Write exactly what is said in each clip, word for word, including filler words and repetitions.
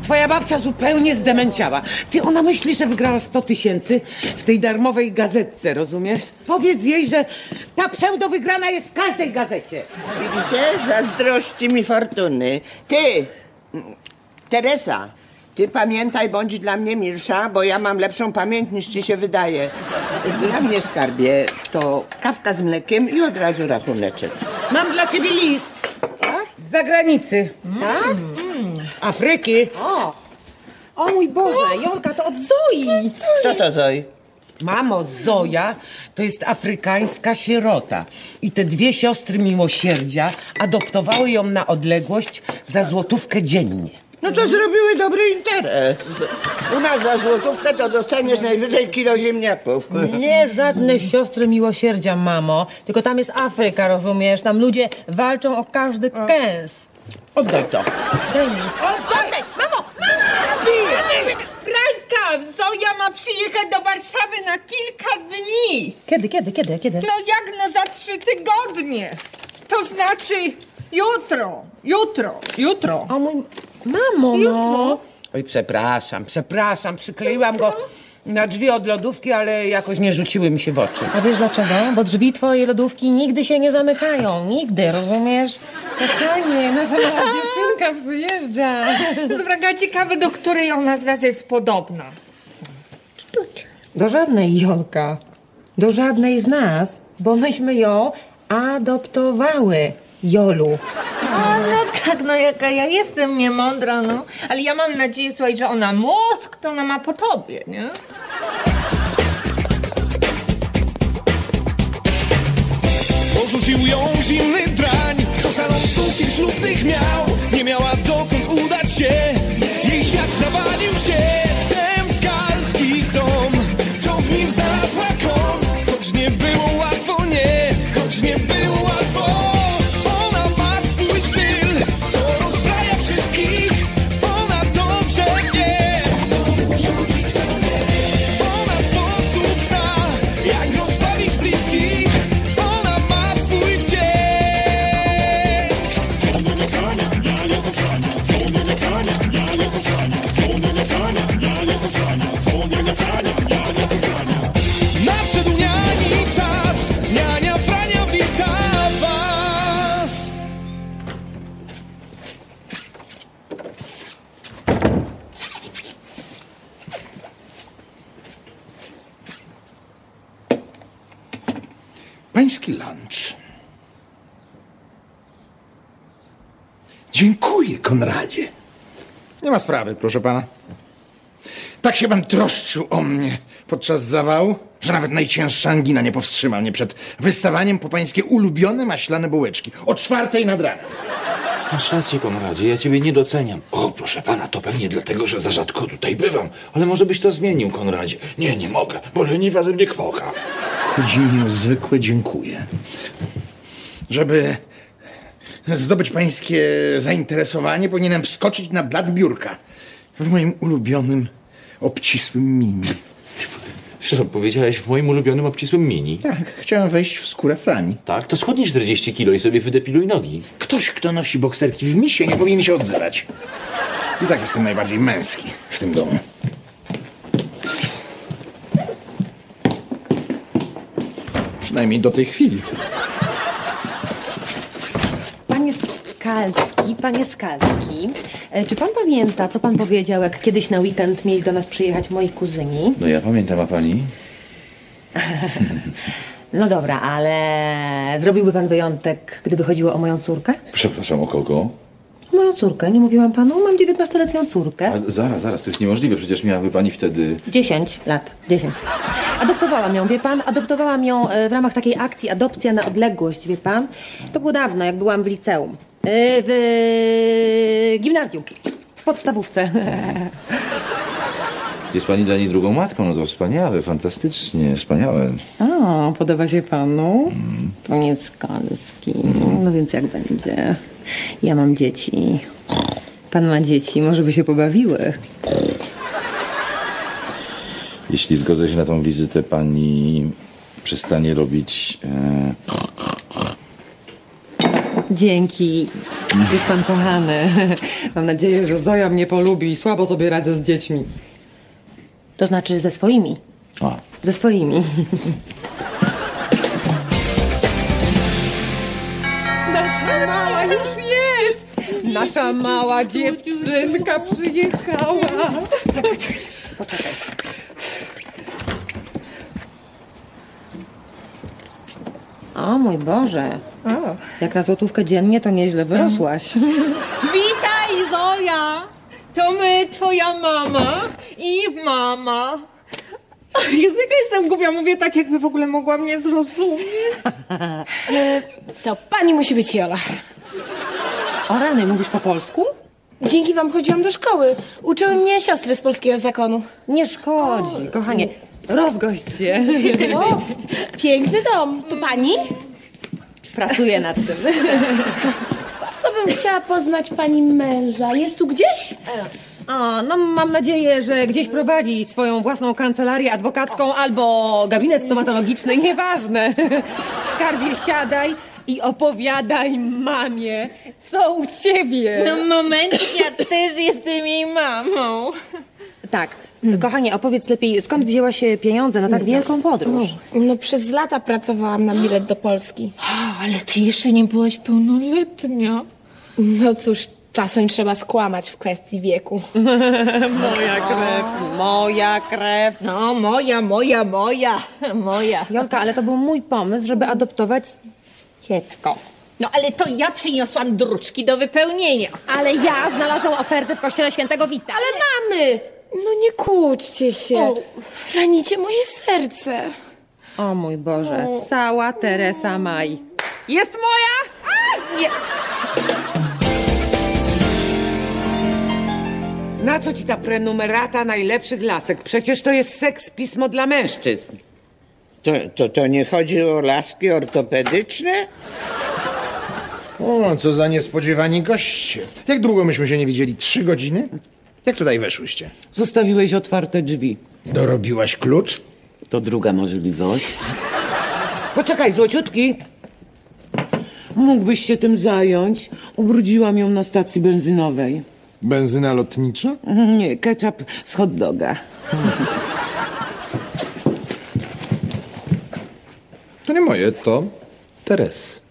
twoja babcia zupełnie zdemenciała. Ty, ona myśli, że wygrała sto tysięcy w tej darmowej gazetce, rozumiesz? Powiedz jej, że ta pseudo wygrana jest w każdej gazecie. Widzicie? Zazdrości mi fortuny. Ty, Teresa, ty pamiętaj, bądź dla mnie milsza, bo ja mam lepszą pamięć niż ci się wydaje. Dla mnie, skarbie, to kawka z mlekiem i od razu rachuneczek. Mam dla ciebie list. Z zagranicy. Tak? Mm. Afryki. O! O mój Boże, Jolka, to od Zoi! Kto to, Zoi? Mamo, Zoja to jest afrykańska sierota. I te dwie siostry miłosierdzia adoptowały ją na odległość za złotówkę dziennie. No to zrobiły dobry interes. U nas za złotówkę to dostaniesz najwyżej kilo ziemniaków. Nie żadne siostry miłosierdzia, mamo. Tylko tam jest Afryka, rozumiesz? Tam ludzie walczą o każdy kęs. Oddaj to. Daj mi. Oddaj! Mamo! Franka, Zoja ma przyjechać do Warszawy na kilka dni. Kiedy, kiedy, kiedy, kiedy? No jak no za trzy tygodnie. To znaczy jutro, jutro, jutro. O mój... Mamo, no. Oj, przepraszam, przepraszam. Przykleiłam go na drzwi od lodówki, ale jakoś nie rzuciły mi się w oczy. A wiesz dlaczego? Bo drzwi twojej lodówki nigdy się nie zamykają. Nigdy, rozumiesz? Kochanie, nasza mała dziewczynka przyjeżdża. Zwraga ciekawe, do której ona z nas jest podobna. Do żadnej, Jolka. Do żadnej z nas, bo myśmy ją adoptowały, Jolu. A no tak, no jaka ja jestem niemądra, no. Ale ja mam nadzieję, słuchaj, że ona mózg, to ona ma po tobie, nie? Porzucił ją zimny drań, co salon sukien ślubnych miał. Nie miała dokąd udać się, jej świat zawalił się. Wtem skalskich dom, to w nim znalazła kąt. Choć nie było łatwo, nie, choć nie było łatwo. Ona ma swój styl, co rozbraja wszystkich. Ona dobrze wie, ona sposób zna, jak rozbawić bliskich. Ona ma swój wdzięk. Nadszedł niani czas, niania Frania wita was. Pański lunch. Dziękuję, Konradzie. Nie ma sprawy, proszę pana. Tak się pan troszczył o mnie podczas zawału, że nawet najcięższa angina nie powstrzyma mnie przed wystawaniem po pańskie ulubione maślane bułeczki o czwartej nad ranem. Masz rację, Konradzie, ja ciebie nie doceniam. O, proszę pana, to pewnie dlatego, że za rzadko tutaj bywam. Ale może byś to zmienił, Konradzie. Nie, nie mogę, bo leniwa ze mnie kwoka. Chodzi mi o zwykłe dziękuję. Żeby zdobyć pańskie zainteresowanie, powinienem wskoczyć na blat biurka w moim ulubionym obcisłym mini. Co powiedziałeś w moim ulubionym obcisłym mini? Tak, chciałem wejść w skórę Frani. Tak, to schudnij czterdzieści kilo i sobie wydepiluj nogi. Ktoś, kto nosi bokserki w misie, nie powinien się odzywać. I tak jestem najbardziej męski w tym domu. Przynajmniej do tej chwili. Panie Skalski, panie Skalski, e, czy pan pamięta, co pan powiedział, jak kiedyś na weekend mieli do nas przyjechać moi kuzyni? No ja pamiętam, a pani? No dobra, ale zrobiłby pan wyjątek, gdyby chodziło o moją córkę? Przepraszam, o kogo? Moją córkę, nie mówiłam panu? Mam dziewiętnastoletnią córkę. A, zaraz, zaraz, to jest niemożliwe, przecież miałaby pani wtedy... Dziesięć lat, dziesięć. Adoptowałam ją, wie pan? Adoptowałam ją e, w ramach takiej akcji Adopcja na odległość, wie pan? To było dawno, jak byłam w liceum. E, w e, gimnazjum. W podstawówce. Jest pani dla niej drugą matką, no to wspaniale, fantastycznie, wspaniałe. O, podoba się panu? Mm. Panie Skalski. No więc jak będzie? Ja mam dzieci. Pan ma dzieci, może by się pobawiły. Jeśli zgodzę się na tą wizytę, pani przestanie robić... E... Dzięki. Jest pan kochany. Mam nadzieję, że Zoja mnie polubi. Słabo sobie radzę z dziećmi. To znaczy ze swoimi. A. Ze swoimi. Nasza mała już jest! Nasza mała dziewczynka przyjechała. Poczekaj, poczekaj. O mój Boże. O. Jak na złotówkę dziennie, to nieźle wyrosłaś. Witaj, Zoja! To my, twoja mama i mama. Jezu, jaka jestem głupia, mówię tak, jakby w ogóle mogła mnie zrozumieć. To pani musi być Jola. O rany, mówisz po polsku? Dzięki wam chodziłam do szkoły. Uczyły mnie siostry z polskiego zakonu. Nie szkodzi, kochanie. Rozgość się. O, piękny dom. To pani? Pracuję nad tym. Bardzo bym chciała poznać pani męża. Jest tu gdzieś? O, no mam nadzieję, że gdzieś prowadzi swoją własną kancelarię adwokacką albo gabinet stomatologiczny, nieważne. Skarbie, siadaj i opowiadaj mamie, co u ciebie. No moment, ja też jestem jej mamą. Tak, kochanie, opowiedz lepiej, skąd wzięłaś pieniądze na tak wielką podróż? No przez lata pracowałam na bilet do Polski. O, ale ty jeszcze nie byłaś pełnoletnia. No cóż, czasem trzeba skłamać w kwestii wieku. Moja krew, moja krew. No, moja, moja, moja, moja. Jolka, ale to był mój pomysł, żeby adoptować dziecko. No, ale to ja przyniosłam druczki do wypełnienia. Ale ja znalazłam ofertę w kościele świętego Wita. Ale mamy! No nie kłóćcie się. Ranicie moje serce. O mój Boże, cała Teresa Maj. Jest moja? A! Nie. Na co ci ta prenumerata najlepszych lasek? Przecież to jest seks pismo dla mężczyzn. To, to, to nie chodzi o laski ortopedyczne? O, co za niespodziewani goście. Jak długo myśmy się nie widzieli? Trzy godziny? Jak tutaj weszłyście? Zostawiłeś otwarte drzwi. Dorobiłaś klucz? To druga możliwość. Poczekaj, złociutki. Mógłbyś się tym zająć? Ubrudziłam ją na stacji benzynowej. Benzyna lotnicza? Nie, ketchup z hot doga. To nie moje, to Teres.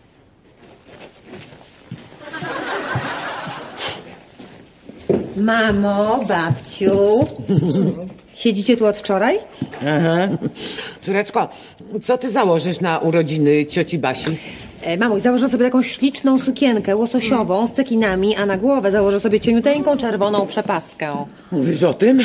Mamo, babciu. Siedzicie tu od wczoraj? Córeczko, co ty założysz na urodziny cioci Basi? E, mamuś, założę sobie taką śliczną sukienkę łososiową z cekinami, a na głowę założę sobie cieniuteńką czerwoną przepaskę. Mówisz o tym?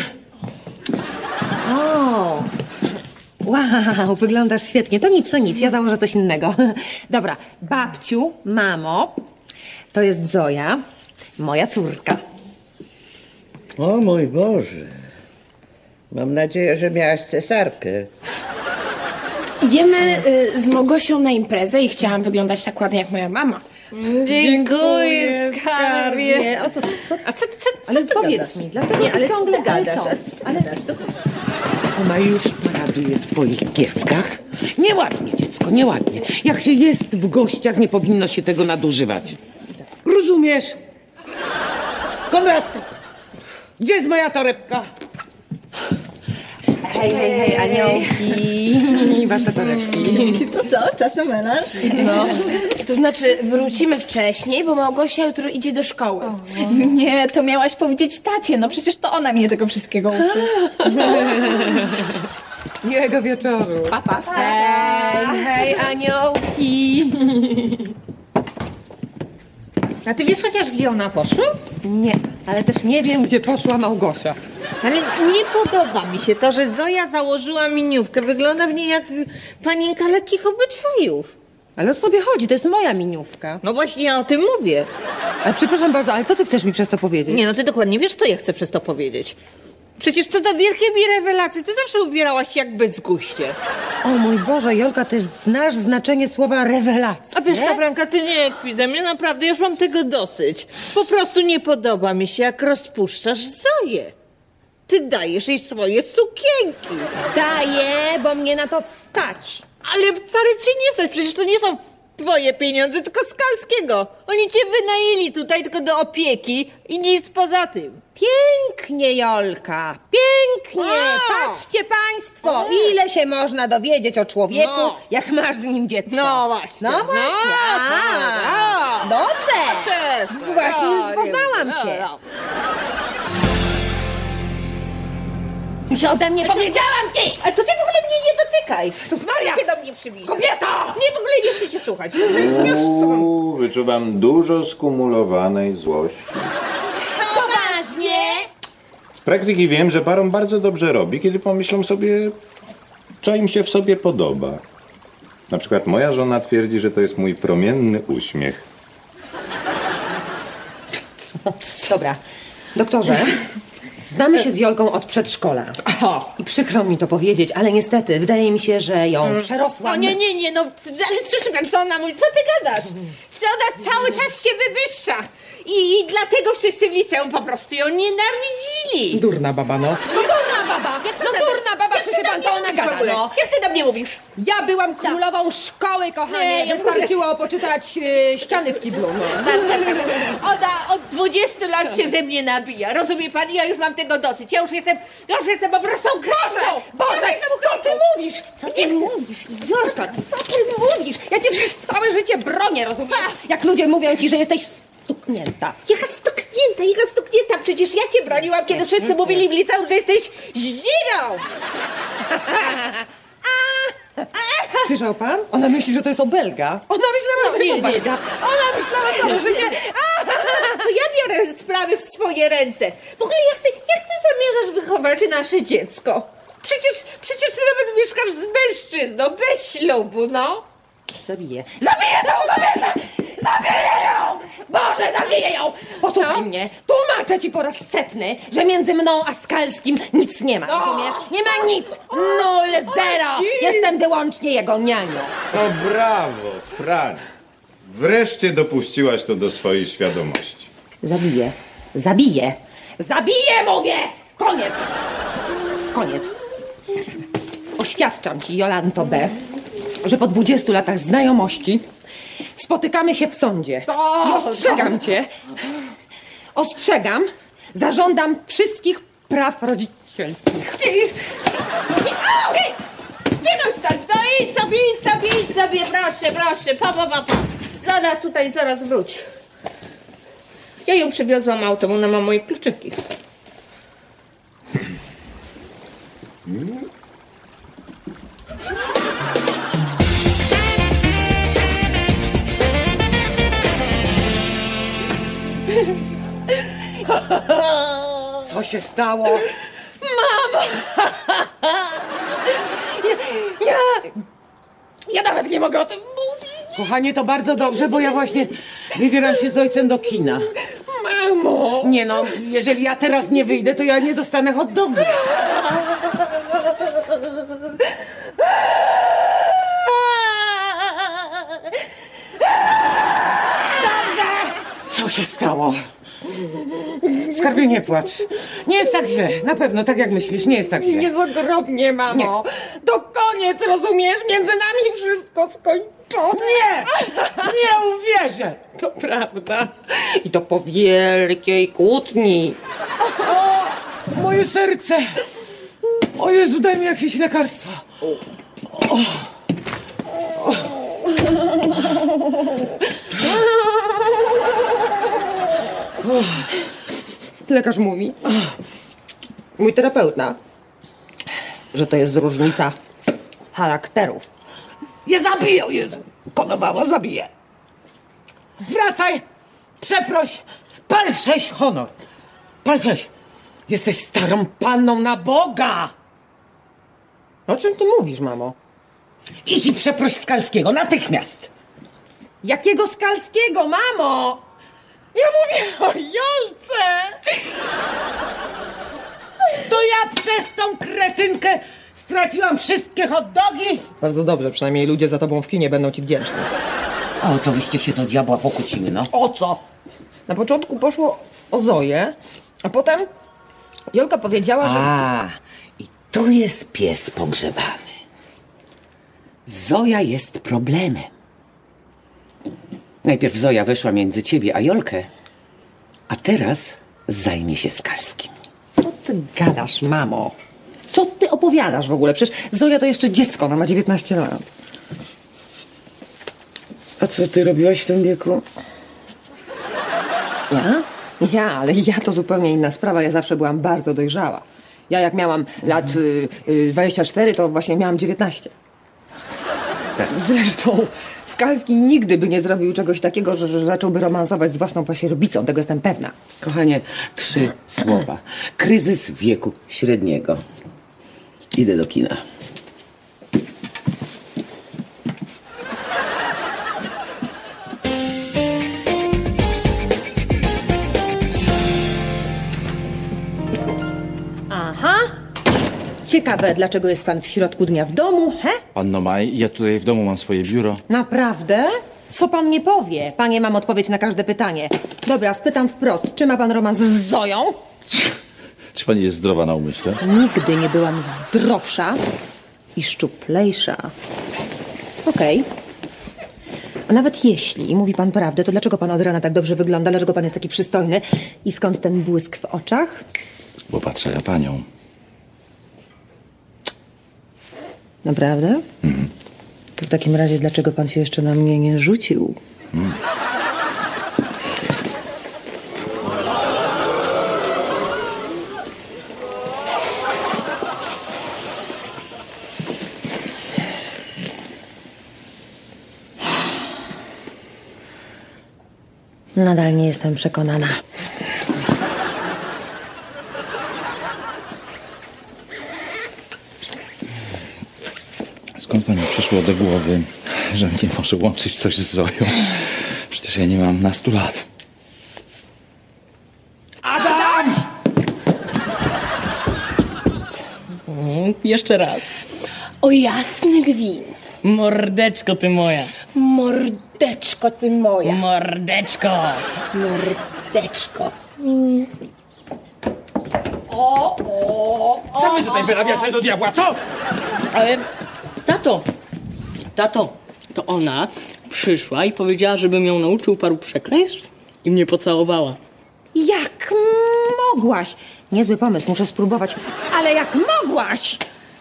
O! Wow, wyglądasz świetnie. To nic, to nic, ja założę coś innego. Dobra, babciu, mamo, to jest Zoja, moja córka. O mój Boże. Mam nadzieję, że miałaś cesarkę. Idziemy y, z Mogosią na imprezę i chciałam wyglądać tak ładnie jak moja mama. Dziękuję, skarbie. O, co, co, A co, co, co ale ty powiedz gadasz? mi, dlaczego Nie, ale ty co ciągle ty gadasz? ale co? Ale co ty Ale gadasz? Ona już paraduje w twoich kieckach. Nieładnie, dziecko, nieładnie. Jak się jest w gościach, nie powinno się tego nadużywać. Rozumiesz? Konrad, gdzie jest moja torebka? Hej, hej, hej, aniołki, wasze torebki. To co, czasem melanż? No. To znaczy wrócimy wcześniej, bo Małgosia jutro idzie do szkoły. Nie, to miałaś powiedzieć tacie, no przecież to ona mnie tego wszystkiego uczy. Miłego wieczoru. Pa, pa. Hej, hej, aniołki. A ty wiesz chociaż, gdzie ona poszła? Nie, ale też nie wiem, gdzie poszła Małgosia. Ale nie podoba mi się to, że Zoja założyła miniówkę. Wygląda w niej jak panienka lekkich obyczajów. Ale o co sobie chodzi? To jest moja miniówka. No właśnie, ja o tym mówię. Ale przepraszam bardzo, ale co ty chcesz mi przez to powiedzieć? Nie, no ty dokładnie wiesz, co ja chcę przez to powiedzieć. Przecież to do wielkiej mi rewelacji. Ty zawsze ubierałaś się jak bezguście. O mój Boże, Jolka, też znasz znaczenie słowa rewelacja. A wiesz co, Franka, ty nie kpij ze mnie, naprawdę, już mam tego dosyć. Po prostu nie podoba mi się, jak rozpuszczasz Zoję. Ty dajesz jej swoje sukienki. Daję, bo mnie na to stać. Ale wcale cię nie stać, przecież to nie są twoje pieniądze, tylko Skalskiego. Oni cię wynajęli tutaj tylko do opieki i nic poza tym. Pięknie, Jolka, pięknie. A! Patrzcie państwo, ile się można dowiedzieć o człowieku, No. jak masz z nim dziecko. No właśnie. No właśnie. No, A, a. Dobrze. Przestań. Właśnie No, poznałam nie- cię. no, I się ode mnie powiedziałam ci. Ale to ty w ogóle mnie nie dotykaj. Jezus Maria. się do mnie przybliżasz. Kobieta! Nie, w ogóle nie chcę cię słuchać. Wiesz co? Uuu, wyczuwam dużo skumulowanej złości. Poważnie? Z praktyki wiem, że parom bardzo dobrze robi, kiedy pomyślą sobie, co im się w sobie podoba. Na przykład moja żona twierdzi, że to jest mój promienny uśmiech. Dobra, doktorze, znamy się z Jolką od przedszkola. I przykro mi to powiedzieć, ale niestety wydaje mi się, że ją przerosłam. O nie, nie, nie, no, ale słyszy pan, co ona mówi? Co ty gadasz? Co ona cały czas się wywyższa. I, I dlatego wszyscy w liceum po prostu ją nienawidzili. Durna baba, no. No durna baba! No durna baba, słyszy pan, co ona gada, no. Jak ty do mnie mówisz? Ja byłam królową szkoły, kochanie. Nie, ja Wystarczyło poczytać e, ściany w kiblu, no. Tak, tak, tak. Ona od dwudziestu lat się ze mnie nabija. Rozumie pan? Ja już mam tego dosyć. Ja już jestem, ja już jestem po prostu królową. Boże, Ja jestem co ty mówisz? Co ty mówisz? Jolka, co ty mówisz? Ja cię przez całe życie bronię, rozumiesz? Jak ludzie mówią ci, że jesteś stuknięta. Jaka stuknięta, jaka stuknięta. Przecież ja cię broniłam, kiedy wszyscy mówili w liceum, że jesteś zdzirą. Słyszał pan? Ona myśli, że to jest obelga. Ona myślała, że to jest nie, nie. obelga. Ona myślała całe życie. To ja biorę sprawy w swoje ręce. W ogóle jak ty, jak ty zamierzasz wychować nasze dziecko? Przecież, przecież ty nawet mieszkasz z mężczyzną, bez ślubu, no. Zabiję. Zabiję tą kobietę! Zabiję ją! Boże, zabiję ją! Posłuchaj mnie. Tłumaczę ci po raz setny, że między mną a Skalskim nic nie ma, rozumiesz? Nie ma nic. Nul, zero. Jestem wyłącznie jego nianią. O brawo, Frani. Wreszcie dopuściłaś to do swojej świadomości. Zabiję. Zabiję. Zabiję, mówię! Koniec. Koniec. Oświadczam ci, Jolanto B., że po dwudziestu latach znajomości spotykamy się w sądzie. I ostrzegam cię, ostrzegam, zażądam wszystkich praw rodzicielskich. Wynoś tak, no idź sobie, idź sobie, idź sobie, proszę, proszę, pa, pa, pa, pa. Zaraz tutaj, zaraz wróć. Ja ją przywiozłam autem, ona ma moje kluczyki. Co się stało? Ja, ja nawet nie mogę o tym mówić. Kochanie, to bardzo dobrze, bo ja właśnie wybieram się z ojcem do kina. Mamo. Nie no, jeżeli ja teraz nie wyjdę, to ja nie dostanę hot dogu. Co się stało? Skarbie, nie płacz. Nie jest tak źle. Na pewno, tak jak myślisz, nie jest tak źle. Nie zagrobnie, mamo. To koniec, rozumiesz? Między nami wszystko skończone. Nie! Nie uwierzę! To prawda. I to po wielkiej kłótni. Moje serce! O Jezu, daj mi jakieś lekarstwo. O. Lekarz mówi, mój terapeuta, że to jest różnica charakterów. Je zabiję, Jezu! Konowała zabije. Wracaj! Przeproś! Pal sześć honor! Pal sześć! Jesteś starą panną na Boga! O czym ty mówisz, mamo? Idź i przeproś Skalskiego, natychmiast! Jakiego Skalskiego, mamo? Ja mówię o Jolce! To ja przez tą kretynkę straciłam wszystkie hot dogi? Bardzo dobrze, przynajmniej ludzie za tobą w kinie będą ci wdzięczni. A o co wyście się do diabła pokłóciły, no? O co? Na początku poszło o Zoję, a potem Jolka powiedziała, że... A, i tu jest pies pogrzebany. Zoja jest problemem. Najpierw Zoja weszła między ciebie a Jolkę, a teraz zajmie się Skalskim. Co ty gadasz, mamo? Co ty opowiadasz w ogóle? Przecież Zoja to jeszcze dziecko, ona ma dziewiętnaście lat. A co ty robiłaś w tym wieku? Ja? Ja, ale ja to zupełnie inna sprawa. Ja zawsze byłam bardzo dojrzała. Ja jak miałam lat y, y, dwadzieścia cztery, to właśnie miałam dziewiętnaście. Tak. Zresztą Skalski nigdy by nie zrobił czegoś takiego, że, że zacząłby romansować z własną pasierbicą. Tego jestem pewna. Kochanie, trzy słowa. Kryzys wieku średniego. Idę do kina. Aha. Ciekawe, dlaczego jest pan w środku dnia w domu, he? Panno Maj, ja tutaj w domu mam swoje biuro. Naprawdę? Co pan nie powie? Panie, mam odpowiedź na każde pytanie. Dobra, spytam wprost. Czy ma pan romans z Zoją? Czy pani jest zdrowa na umyśle? Nigdy nie byłam zdrowsza i szczuplejsza. Okej. A nawet jeśli mówi pan prawdę, to dlaczego pan od rana tak dobrze wygląda? Dlaczego pan jest taki przystojny? I skąd ten błysk w oczach? Bo patrzę na panią. Naprawdę? Mhm. To w takim razie dlaczego pan się jeszcze na mnie nie rzucił? Mm. Nadal nie jestem przekonana. Skąd pani przyszło do głowy, że mnie może łączyć coś z Zoją? Przecież ja nie mam nastu lat. Adam! Mm, jeszcze raz. O jasny gwint. Mordeczko ty moja. Mordeczko ty moja. Mordeczko. Mordeczko. O, o, Co wy tutaj wyrabiacie do diabła, co? Ale tato, tato, to ona przyszła i powiedziała, żebym ją nauczył paru przekleństw i mnie pocałowała. Jak mogłaś? Niezły pomysł, muszę spróbować. Ale jak mogłaś?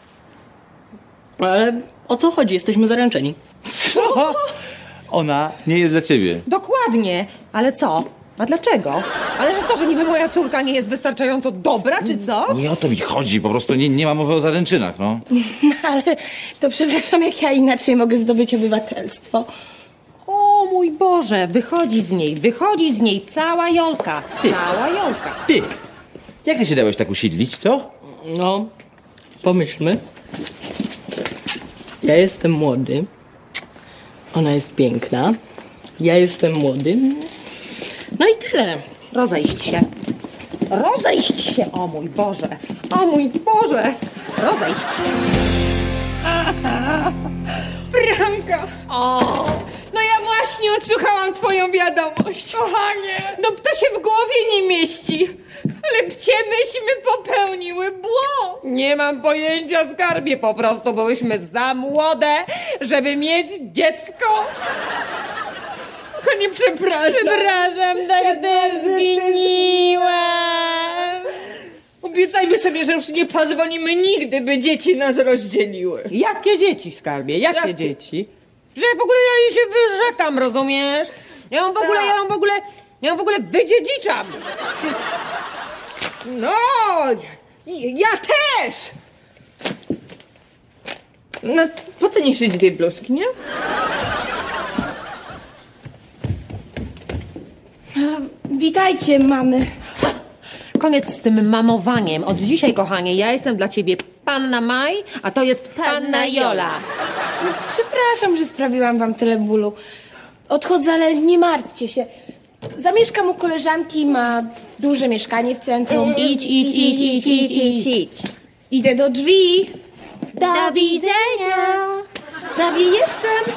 Ale o co chodzi? Jesteśmy zaręczeni. Co? Ona nie jest dla ciebie. Dokładnie. Ale co? A dlaczego? Ale że co, że niby moja córka nie jest wystarczająco dobra, czy co? Nie o to mi chodzi, po prostu nie, nie ma mowy o zaręczynach, no. No ale to przepraszam, jak ja inaczej mogę zdobyć obywatelstwo? O mój Boże, wychodzi z niej, wychodzi z niej cała Jolka. Cała Jolka. Ty, jak ty się dałeś tak usiedlić, co? No, pomyślmy. Ja jestem młody. Ona jest piękna. Ja jestem młody. No i tyle. Rozejść się. Rozejść się, o mój Boże. O mój Boże. Rozejść się. Franka! O! No ja właśnie odsłuchałam twoją wiadomość. Kochanie! No to się w głowie nie mieści. Ale gdzie myśmy popełniły błąd? Nie mam pojęcia, skarbie. Po prostu byłyśmy za młode, żeby mieć dziecko. Kochanie, przepraszam. Przepraszam, tak zgniłem. Obiecajmy sobie, że już nie pozwolimy nigdy, by dzieci nas rozdzieliły. Jakie dzieci, skarbie? Jakie, Jakie? dzieci? Że w ogóle ja jej się wyrzekam, rozumiesz? Ja ją w ogóle, ja ją w ogóle, ja ją w ogóle wydziedziczam. No, ja też! No, po co niszczyć dwie bluzki, nie? Witajcie, mamy. Koniec z tym mamowaniem. Od dzisiaj, kochanie, ja jestem dla ciebie panna Maj, a to jest panna Jola. Przepraszam, że sprawiłam wam tyle bólu. Odchodzę, ale nie martwcie się. Zamieszkam u koleżanki, ma duże mieszkanie w centrum. Idź, idź, idź, idź, idź, idź, idź. Idę do drzwi. Do widzenia. Prawie jestem.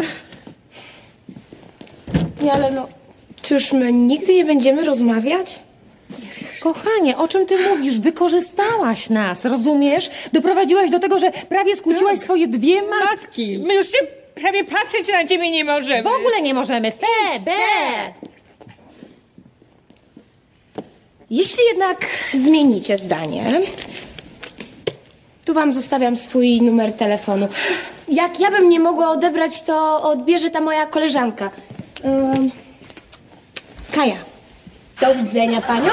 Nie, ale no, czy już my nigdy nie będziemy rozmawiać? Kochanie, o czym ty mówisz? Wykorzystałaś nas, rozumiesz? Doprowadziłaś do tego, że prawie skłóciłaś swoje dwie matki. My już się prawie patrzeć na ciebie nie możemy. W ogóle nie możemy. Fe, be. Jeśli jednak zmienicie zdanie, tu wam zostawiam swój numer telefonu. Jak ja bym nie mogła odebrać, to odbierze ta moja koleżanka. Ym, Kaja. Do widzenia, panią.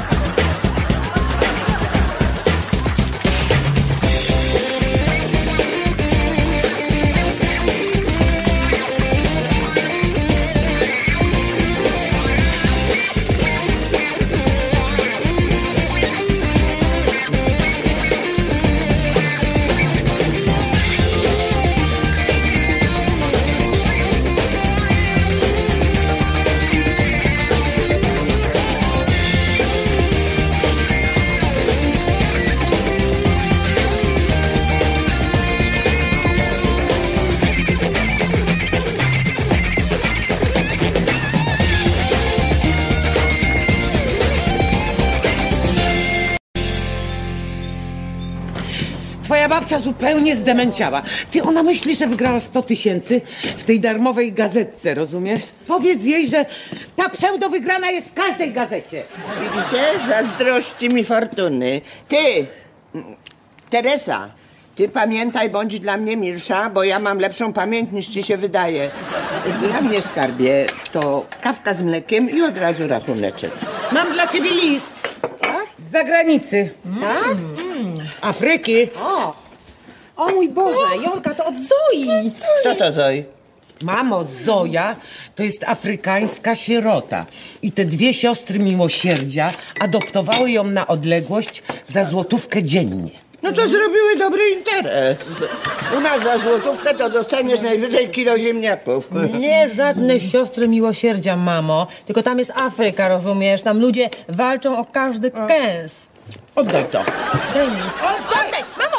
Twoja babcia zupełnie zdemenciała. Ty, ona myśli, że wygrała sto tysięcy w tej darmowej gazetce, rozumiesz? Powiedz jej, że ta pseudo wygrana jest w każdej gazecie. Widzicie? Zazdrości mi fortuny. Ty, Teresa, ty pamiętaj, bądź dla mnie milsza, bo ja mam lepszą pamięć niż ci się wydaje. Dla mnie, skarbie, to kawka z mlekiem i od razu rachuneczek. Mam dla ciebie list. Z zagranicy. Tak? Afryki. O. O mój Boże, Jolka, to od Zoi. Kto to, Zoi? Mamo, Zoja to jest afrykańska sierota. I te dwie siostry miłosierdzia adoptowały ją na odległość za złotówkę dziennie. No to zrobiły dobry interes. U nas za złotówkę to dostaniesz najwyżej kilo ziemniaków. Nie żadne siostry miłosierdzia, mamo. Tylko tam jest Afryka, rozumiesz? Tam ludzie walczą o każdy kęs. Oddaj to. Daj mi. Oddaj, mamo!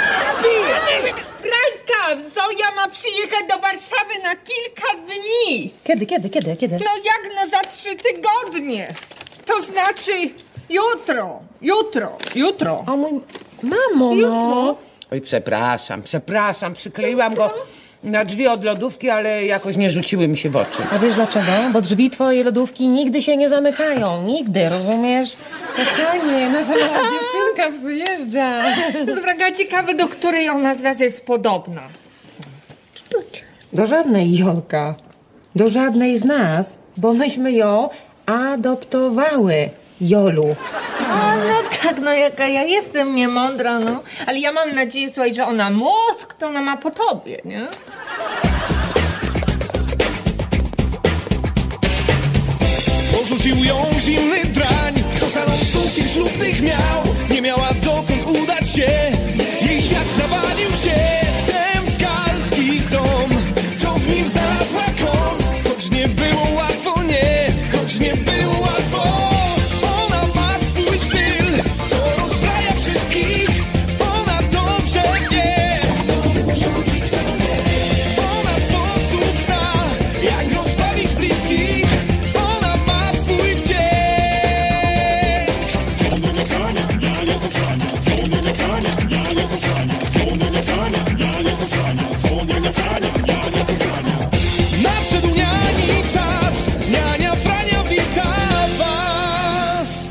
Franka, Zoja ma przyjechać do Warszawy na kilka dni. Kiedy, kiedy, kiedy, kiedy? No jak no za trzy tygodnie. To znaczy jutro, jutro, jutro. O mój... Mamo, no. Oj, przepraszam, przepraszam. Przykleiłam go na drzwi od lodówki, ale jakoś nie rzuciły mi się w oczy. A wiesz dlaczego? Bo drzwi twojej lodówki nigdy się nie zamykają. Nigdy, rozumiesz? Kochanie, nasza mała dziewczynka przyjeżdża. Zwraga ciekawe, do której ona z nas jest podobna. Do żadnej, Jolka. Do żadnej z nas, bo myśmy ją adoptowały, Jolu. A no tak, no jaka ja jestem niemądra, no. Ale ja mam nadzieję, słuchaj, że ona mózg, to ona ma po tobie, nie? Porzucił ją zimny drań, co salon sukien ślubnych miał. Nie miała dokąd udać się, jej świat zawalił się w temskalski dom. To w nim znalazła kąt, choć nie było łatwo, nie, choć nie było łatwo. Ona ma swój styl, co rozbraja wszystkich. Ona dobrze wie, ona sposób zna, jak rozbawić bliskich. Ona ma swój wdzięk. Nadszedł niani czas, niania Frania wita was.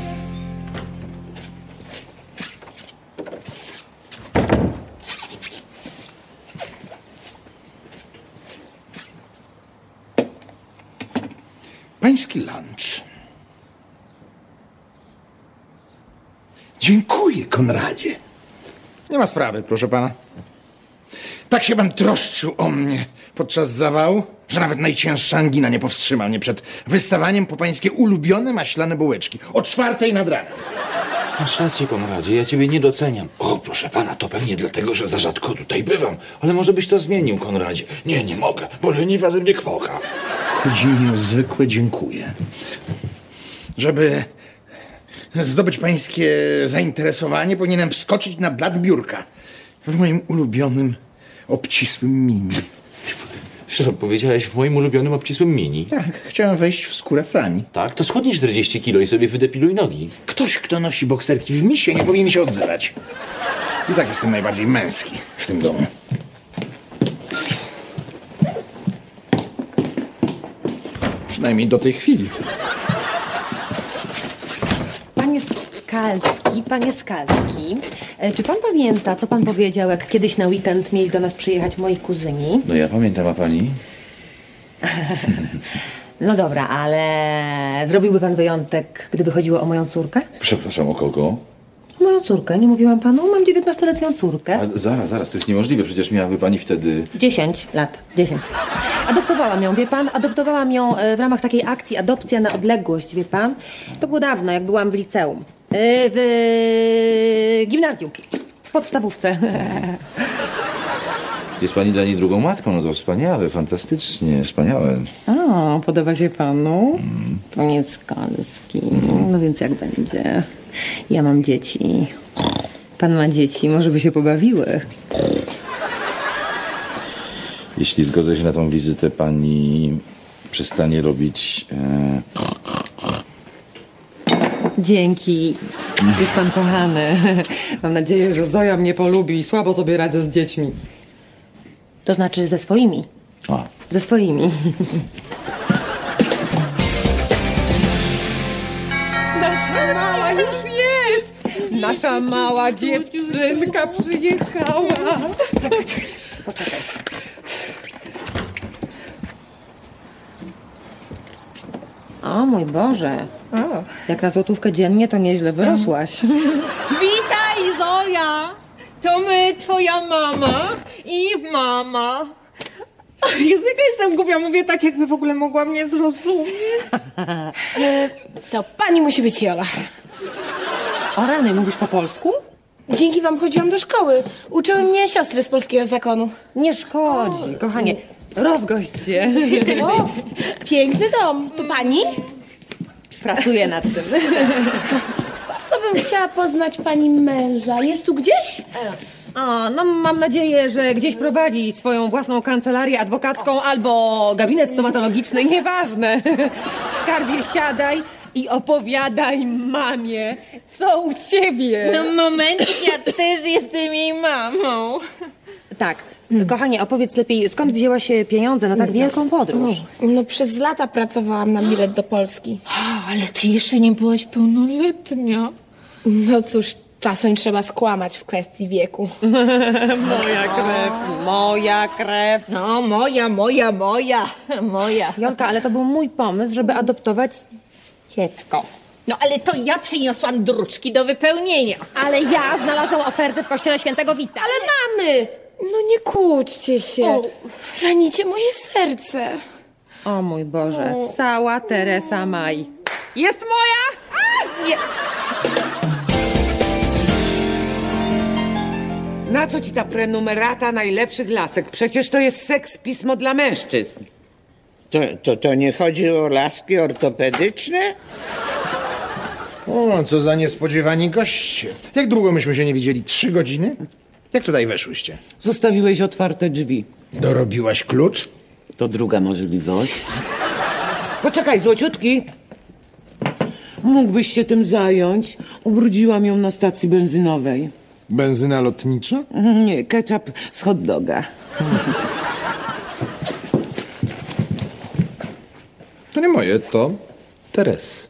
Pański lunch. Dziękuję, Konradzie. Nie ma sprawy, proszę pana. Tak się pan troszczył o mnie podczas zawału, że nawet najcięższa angina nie powstrzyma mnie przed wystawaniem po pańskie ulubione maślane bułeczki o czwartej nad ranem. Masz rację, Konradzie, ja ciebie nie doceniam. O, proszę pana, to pewnie dlatego, że za rzadko tutaj bywam. Ale może byś to zmienił, Konradzie. Nie, nie mogę, bo leniwa ze mnie kwoka. Chodzi mi o zwykłe dziękuję. Żeby zdobyć pańskie zainteresowanie, powinienem wskoczyć na blat biurka w moim ulubionym, obcisłym mini. Przepraszam, powiedziałeś w moim ulubionym obcisłym mini. Tak, chciałem wejść w skórę Frani. Tak, to schudnij czterdzieści kilo i sobie wydepiluj nogi. Ktoś, kto nosi bokserki w misie, nie powinien się odzywać. I tak jestem najbardziej męski w tym domu. Przynajmniej do tej chwili. Panie Skalski, panie Skalski, e, czy pan pamięta, co pan powiedział, jak kiedyś na weekend mieli do nas przyjechać moi kuzyni? No ja pamiętam, a pani? No dobra, ale zrobiłby pan wyjątek, gdyby chodziło o moją córkę? Przepraszam, o kogo? O moją córkę, nie mówiłam panu? Mam dziewiętnastoletnią córkę. A, zaraz, zaraz, to jest niemożliwe, przecież miałaby pani wtedy... Dziesięć lat, dziesięć. Adoptowałam ją, wie pan? Adoptowałam ją e, w ramach takiej akcji Adopcja na odległość, wie pan? To było dawno, jak byłam w liceum. E, w gimnazjum. W podstawówce. Jest pani dla niej drugą matką, no to wspaniale, fantastycznie, wspaniałe. O, podoba się panu? Mm. Panie Skalski. No więc jak będzie? Ja mam dzieci. Pan ma dzieci, może by się pobawiły. Jeśli zgodzę się na tą wizytę, pani przestanie robić... E... Dzięki. Jest pan kochany. Mam nadzieję, że Zoja mnie polubi i słabo sobie radzę z dziećmi. To znaczy ze swoimi. A. Ze swoimi. Nasza mała już jest! Nasza mała dziewczynka przyjechała. Poczekaj, poczekaj. O mój Boże. O. Jak na złotówkę dziennie, to nieźle wyrosłaś. Witaj, Zoja! To my, twoja mama i mama. Jezu, jaka jestem głupia, mówię tak, jakby w ogóle mogła mnie zrozumieć. E, to pani musi być Jola. O rany, mówisz po polsku? Dzięki wam chodziłam do szkoły. Uczyły mnie siostry z polskiego zakonu. Nie szkodzi, kochanie. Rozgość się. O, piękny dom. To pani? Pracuję nad tym. Bardzo bym chciała poznać pani męża. Jest tu gdzieś? O, no mam nadzieję, że gdzieś prowadzi swoją własną kancelarię adwokacką albo gabinet stomatologiczny, nieważne. Skarbie, siadaj i opowiadaj mamie, co u ciebie. No momencik, ja też jestem jej mamą. Tak, kochanie, opowiedz lepiej, skąd wzięłaś pieniądze na tak wielką podróż? No przez lata pracowałam na bilet do Polski. O, ale ty jeszcze nie byłaś pełnoletnia. No cóż, czasem trzeba skłamać w kwestii wieku. Moja krew, moja krew. No, moja, moja, moja, moja. Jolka, ale to był mój pomysł, żeby adoptować dziecko. No, ale to ja przyniosłam druczki do wypełnienia. Ale ja znalazłam ofertę w kościele świętego Wita. Ale mamy! No nie kłóćcie się. O. Ranicie moje serce. O mój Boże, o. Cała Teresa Maj. Jest moja? A! Nie. Na co ci ta prenumerata najlepszych lasek? Przecież to jest seks pismo dla mężczyzn. To, to, to nie chodzi o laski ortopedyczne? O, co za niespodziewani goście. Jak długo myśmy się nie widzieli? Trzy godziny? Jak tutaj weszłyście? Zostawiłeś otwarte drzwi. Dorobiłaś klucz? To druga możliwość. Poczekaj, złociutki. Mógłbyś się tym zająć? Ubrudziłam ją na stacji benzynowej. Benzyna lotnicza? Nie, ketchup z hot doga. To nie moje, to Teres.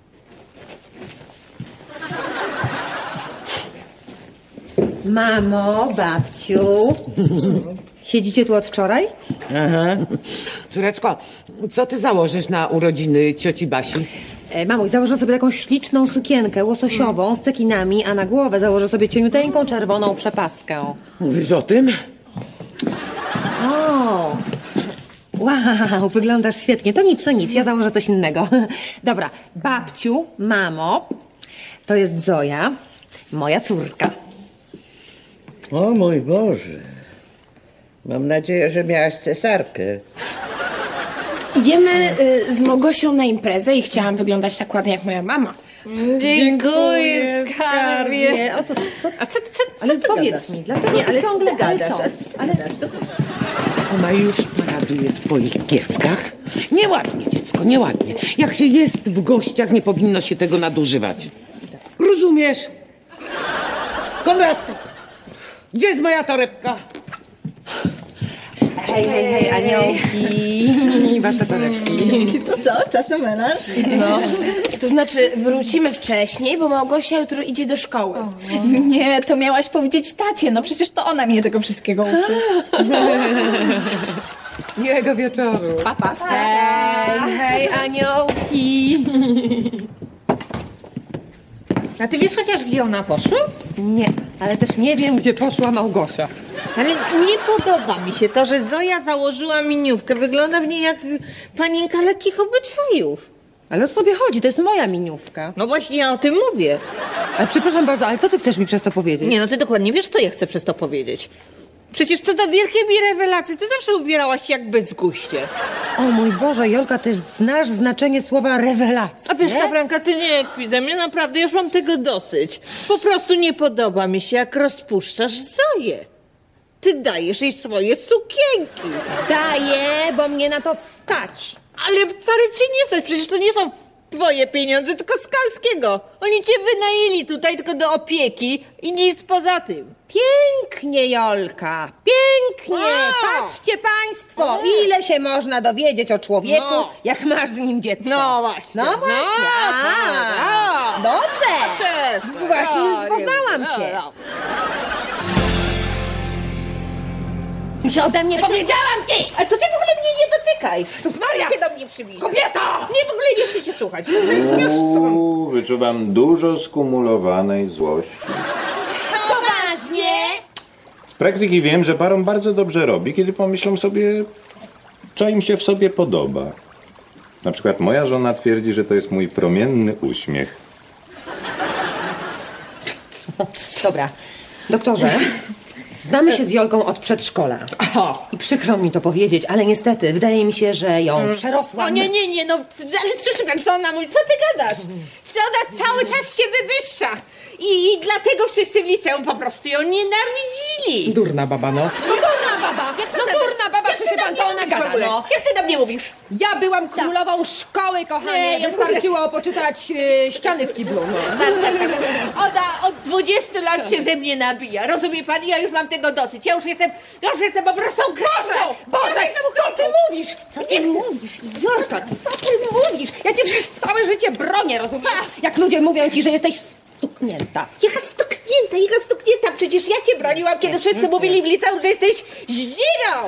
Mamo, babciu. Siedzicie tu od wczoraj? Aha. Córeczko, co ty założysz na urodziny cioci Basi? E, mamuś, założę sobie taką śliczną sukienkę łososiową z cekinami, a na głowę założę sobie cieniuteńką czerwoną przepaskę. Mówisz o tym? O! Wow, wyglądasz świetnie. To nic, to nic, ja założę coś innego. Dobra, babciu, mamo, to jest Zoja, moja córka. O mój Boże. Mam nadzieję, że miałaś cesarkę. Idziemy y, z Mogosią na imprezę i chciałam wyglądać tak ładnie jak moja mama. Dziękuję, skarbie. O co, co? A co, co, co Ale ty powiedz gadasz? mi, dlaczego Nie, ale ty co ciągle ty gadasz? ale co? Ale co ty Ale gadasz? To- Ona już paraduje w twoich kieckach. Nieładnie, dziecko, nieładnie. Jak się jest w gościach, nie powinno się tego nadużywać. Rozumiesz? Konrad, gdzie jest moja torebka? Hej, hej, hej, aniołki. Wasze torebki. To co? Czasem melanż? No. To znaczy, wrócimy wcześniej, bo Małgosia jutro idzie do szkoły. Nie, to miałaś powiedzieć tacie, no przecież to ona mnie tego wszystkiego uczy. Miłego wieczoru. Pa, pa. Hej, hej, aniołki. A ty wiesz chociaż, gdzie ona poszła? Nie, ale też nie wiem, gdzie poszła Małgosia. Ale nie podoba mi się to, że Zoja założyła miniówkę. Wygląda w niej jak panienka lekkich obyczajów. Ale o co sobie chodzi? To jest moja miniówka. No właśnie, ja o tym mówię. Ale przepraszam bardzo, ale co ty chcesz mi przez to powiedzieć? Nie, no ty dokładnie wiesz, co ja chcę przez to powiedzieć. Przecież to do wielkiej mi rewelacji. Ty zawsze ubierałaś się jak bezguście. O mój Boże, Jolka, też znasz znaczenie słowa rewelacja. A wiesz co, Franka, ty nie kpij ze mnie, naprawdę, już mam tego dosyć. Po prostu nie podoba mi się, jak rozpuszczasz Zoję. Ty dajesz jej swoje sukienki. Daję, bo mnie na to stać. Ale wcale cię nie stać, przecież to nie są twoje pieniądze, tylko Skalskiego. Oni cię wynajęli tutaj tylko do opieki i nic poza tym. Pięknie, Jolka, pięknie. Wow. Patrzcie państwo, ile się można dowiedzieć o człowieku, No. jak masz z nim dziecko. No właśnie. No właśnie. No, A, tak, no. dobrze. Przestań. Właśnie No, poznałam nie- cię. no, I się ode mnie powiedziałam ci! Ale to ty w ogóle mnie nie dotykaj. Jezus Maria! się do mnie przybliżasz. Kobieto! Nie, w ogóle nie chcę cię słuchać. Już Uuu, wyczuwam dużo skumulowanej złości. Poważnie? Z praktyki wiem, że parom bardzo dobrze robi, kiedy pomyślą sobie, co im się w sobie podoba. Na przykład moja żona twierdzi, że to jest mój promienny uśmiech. Dobra, doktorze, znamy się z Jolką od przedszkola. I przykro mi to powiedzieć, ale niestety wydaje mi się, że ją przerosłam. O nie, nie, nie, no ale słyszy pan, co ona mówi, co ty gadasz? Że ona cały czas się wywyższa i, i dlatego wszyscy w liceum po prostu ją nienawidzili. Durna baba, no. No durna baba! No durna baba, słyszy pan, co ona gada, no. Jak ty do mnie mówisz? Ja byłam królową szkoły, kochanie. Nie, Wystarczyło poczytać e, ściany w kiblu, no. Ona od dwudziestu lat się ze mnie nabija, rozumie pan? Ja już mam tego dosyć, ja już jestem, ja już jestem po prostu krową! Boże, Ja jestem co ty mówisz? Co ty mówisz? Jolka, co ty mówisz? Ja cię przez całe życie bronię, rozumiesz? Jak ludzie mówią ci, że jesteś stuknięta. Jaka stuknięta, jaka stuknięta, przecież ja cię broniłam, kiedy wszyscy mówili w liceum, że jesteś zdzirą!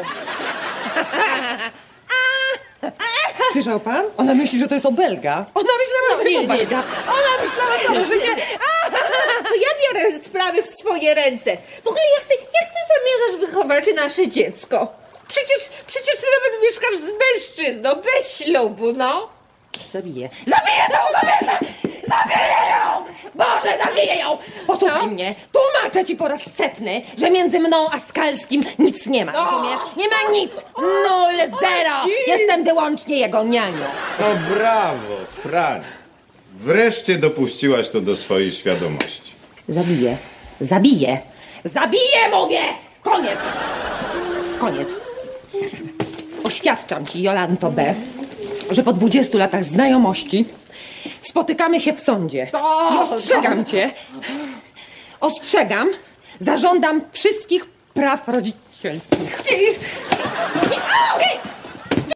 Słyszał pan? Ona myśli, że to jest obelga. Ona myślała, że to jest obelga. Ona myślała całe życie. To ja biorę sprawy w swoje ręce. W ogóle jak ty, jak ty zamierzasz wychować nasze dziecko? Przecież, przecież ty nawet mieszkasz z mężczyzną, bez ślubu, no. Zabiję. Zabiję tą kobietę! Zabiję ją! Boże, zabiję ją! Posłuchaj mnie. Tłumaczę ci po raz setny, że między mną a Skalskim nic nie ma, rozumiesz? Nie ma nic. Nul, zero. Jestem wyłącznie jego nianią. No brawo, Fran. Wreszcie dopuściłaś to do swojej świadomości. Zabiję. Zabiję. Zabiję, mówię! Koniec. Koniec. Oświadczam ci, Jolanto B., że po dwudziestu latach znajomości spotykamy się w sądzie. I ostrzegam cię. Ostrzegam. Zażądam wszystkich praw rodzicielskich. Nie, okej!